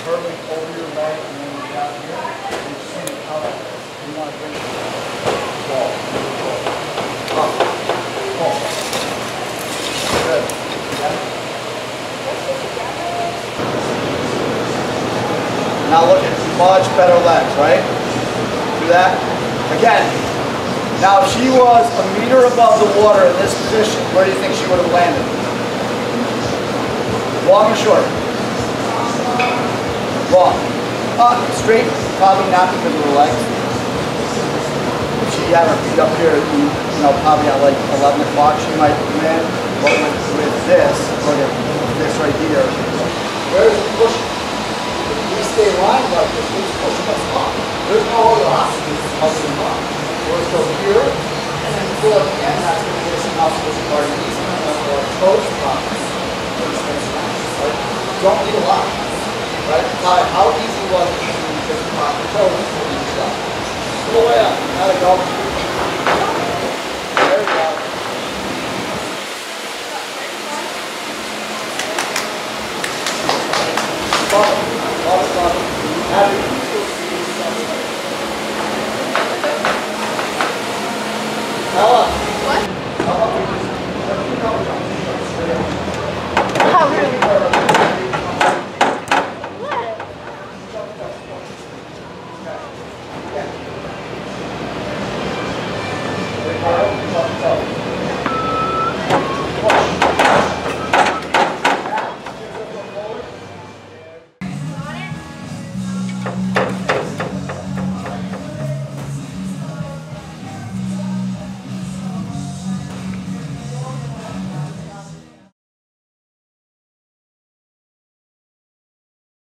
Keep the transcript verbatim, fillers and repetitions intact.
hurtling over your leg and then down here. And you see how that is. You want to bring it ball. Up. Ball. Good. Yeah. Now look at much better legs, right? Do that. Again. Now if she was a meter above the water in this position, where do you think she would have landed? Long or short? Long. Uh, straight, probably not because of her legs. If she had her feet up here, you know, probably at like eleven o'clock she might land. But with, with this, look at this right here. Where's the push? If we stay lined like this, we just push us up. There's no other option. It's pushing them up. We're going to go here, and then pull up again. That's going to get us enough to our knees or our toes properly. Don't need a lot. Right? How easy was it to just pop the toes for each shot? Pull away up. Now to go. There we go. Love it. Love it, love it. Happy. Ella. What? Oh, really? What?